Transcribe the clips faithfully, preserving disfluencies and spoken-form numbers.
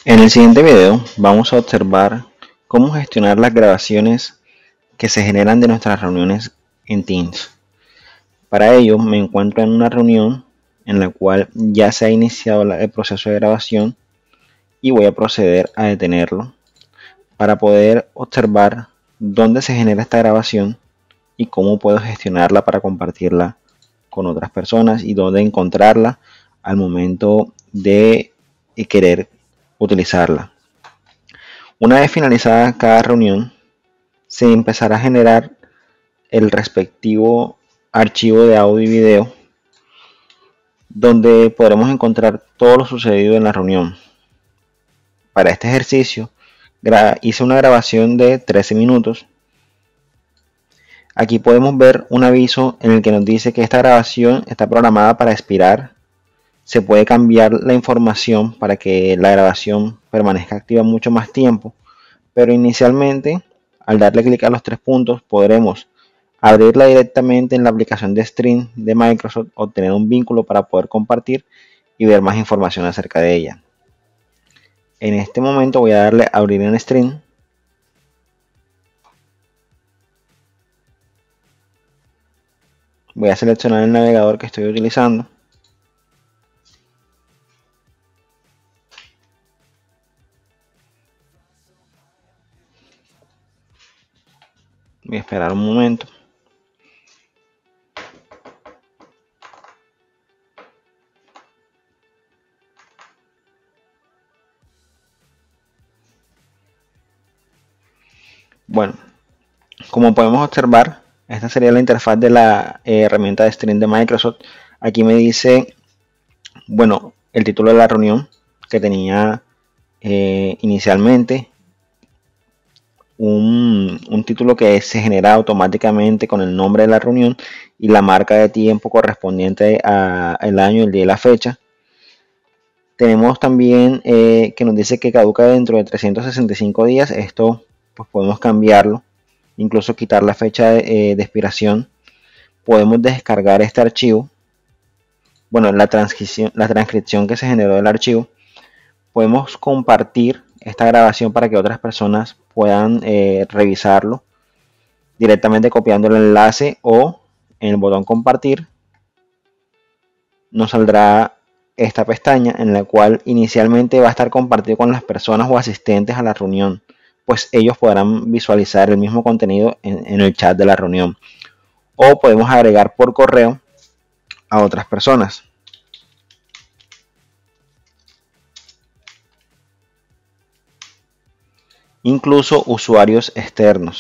En el siguiente video vamos a observar cómo gestionar las grabaciones que se generan de nuestras reuniones en Teams. Para ello me encuentro en una reunión en la cual ya se ha iniciado el proceso de grabación y voy a proceder a detenerlo para poder observar dónde se genera esta grabación y cómo puedo gestionarla para compartirla con otras personas y dónde encontrarla al momento de querer utilizarla. Una vez finalizada cada reunión, se empezará a generar el respectivo archivo de audio y video donde podremos encontrar todo lo sucedido en la reunión. Para este ejercicio hice una grabación de trece minutos. Aquí podemos ver un aviso en el que nos dice que esta grabación está programada para expirar. Se puede cambiar la información para que la grabación permanezca activa mucho más tiempo, pero inicialmente al darle clic a los tres puntos podremos abrirla directamente en la aplicación de Stream de Microsoft, obtener un vínculo para poder compartir y ver más información acerca de ella. En este momento voy a darle a abrir en Stream. Voy a seleccionar el navegador que estoy utilizando. Voy a esperar un momento. Bueno, como podemos observar, esta sería la interfaz de la eh, herramienta de Stream de Microsoft. Aquí me dice, bueno, el título de la reunión que tenía eh, inicialmente. Un, un título que se genera automáticamente con el nombre de la reunión y la marca de tiempo correspondiente al año, el día y la fecha. Tenemos también eh, que nos dice que caduca dentro de trescientos sesenta y cinco días. Esto pues podemos cambiarlo, incluso quitar la fecha de, eh, de expiración. Podemos descargar este archivo. Bueno, la transcripción, la transcripción que se generó del archivo. Podemos compartir esta grabación para que otras personas puedan eh, revisarlo directamente copiando el enlace o en el botón compartir. Nos saldrá esta pestaña en la cual inicialmente va a estar compartido con las personas o asistentes a la reunión, pues ellos podrán visualizar el mismo contenido en, en el chat de la reunión, o podemos agregar por correo a otras personas. Incluso usuarios externos.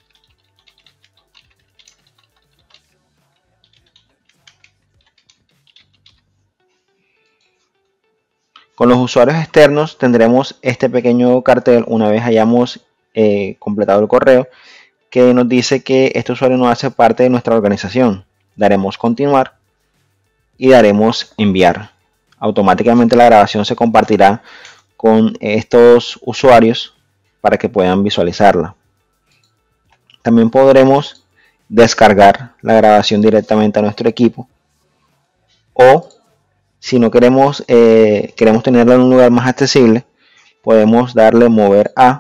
Con los usuarios externos tendremos este pequeño cartel una vez hayamos eh, completado el correo que nos dice que este usuario no hace parte de nuestra organización. Daremos continuar y daremos enviar. Automáticamente la grabación se compartirá con estos usuarios para que puedan visualizarla. También podremos descargar la grabación directamente a nuestro equipo, o si no queremos eh, queremos tenerla en un lugar más accesible, podemos darle mover a.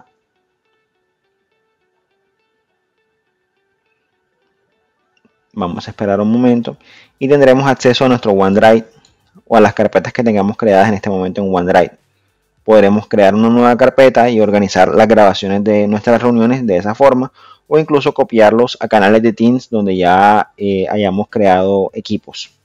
Vamos a esperar un momento y tendremos acceso a nuestro OneDrive o a las carpetas que tengamos creadas en este momento en OneDrive. Podremos crear una nueva carpeta y organizar las grabaciones de nuestras reuniones de esa forma, o incluso copiarlos a canales de Teams donde ya eh, hayamos creado equipos.